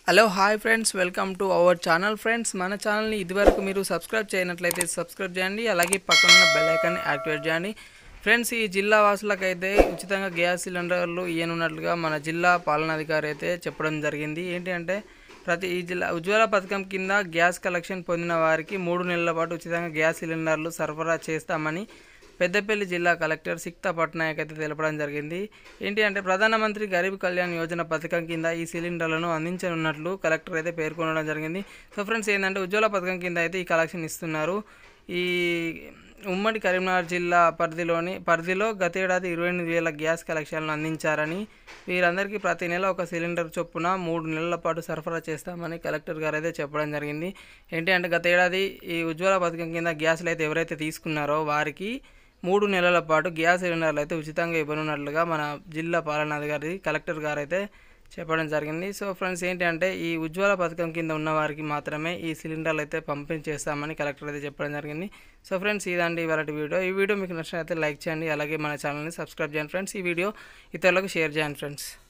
Hello hi friends, welcome to our channel. Friends, మన ఛానల్ని ఇదివరకు మీరు సబ్స్క్రైబ్ చేయనట్లయితే సబ్స్క్రైబ్ చేయండి, అలాగే పక్కన బెల్ ఐకాన్ని యాక్టివేట్ చేయండి. ఫ్రెండ్స్, ఈ జిల్లా వాసులకైతే ఉచితంగా గ్యాస్ సిలిండర్లు ఇవ్వనున్నట్లుగా మన జిల్లా పాలనాధికారి అయితే చెప్పడం జరిగింది. ఏంటి అంటే ఈ జిల్లా ఉజ్వల పథకం కింద గ్యాస్ కలెక్షన్ పొందిన వారికి 3 నెలల పాటు ఉచితంగా గ్యాస్ సిలిండర్లు సరఫరా చేస్తామని పెద్దపల్లి జిల్లా కలెక్టర్ సిక్తా పట్నాయక్ అయితే తెలపడం జరిగింది. ఏంటి అంటే ప్రధానమంత్రి గరీబ్ కళ్యాణ్ యోజన పథకం కింద ఈ సిలిండర్లను అందించనున్నట్లు కలెక్టర్ అయితే పేర్కొనడం జరిగింది. సో ఫ్రెండ్స్, ఏంటంటే ఉజ్వల పథకం కింద అయితే ఈ కలెక్షన్ ఇస్తున్నారు. ఈ ఉమ్మడి కరీంనగర్ జిల్లా పరిధిలో గతేడాది 28,000 గ్యాస్ కలెక్షన్లు అందించారని, వీరందరికీ ప్రతి నెల ఒక సిలిండర్ చొప్పున 3 నెలల పాటు సరఫరా చేస్తామని కలెక్టర్ గారు అయితే చెప్పడం జరిగింది. ఏంటి అంటే గత ఏడాది ఈ ఉజ్వల పథకం కింద గ్యాస్లు అయితే ఎవరైతే తీసుకున్నారో వారికి 3 నెలల పాటు గ్యాస్ సిలిండర్లు అయితే ఉచితంగా ఇవ్వనున్నట్లుగా మన జిల్లా పాలనాధికారి కలెక్టర్ గారు అయితే చెప్పడం జరిగింది. సో ఫ్రెండ్స్, ఏంటి అంటే ఈ ఉజ్వల పథకం కింద ఉన్న వారికి మాత్రమే ఈ సిలిండర్లు అయితే పంపిణీ చేస్తామని కలెక్టర్ అయితే చెప్పడం జరిగింది. సో ఫ్రెండ్స్, ఇదండి ఇవాళ వీడియో. ఈ వీడియో మీకు నచ్చినట్లయితే లైక్ చేయండి, అలాగే మన ఛానల్ని సబ్స్క్రైబ్ చేయండి ఫ్రెండ్స్. ఈ వీడియో ఇతరులకు షేర్ చేయండి ఫ్రెండ్స్.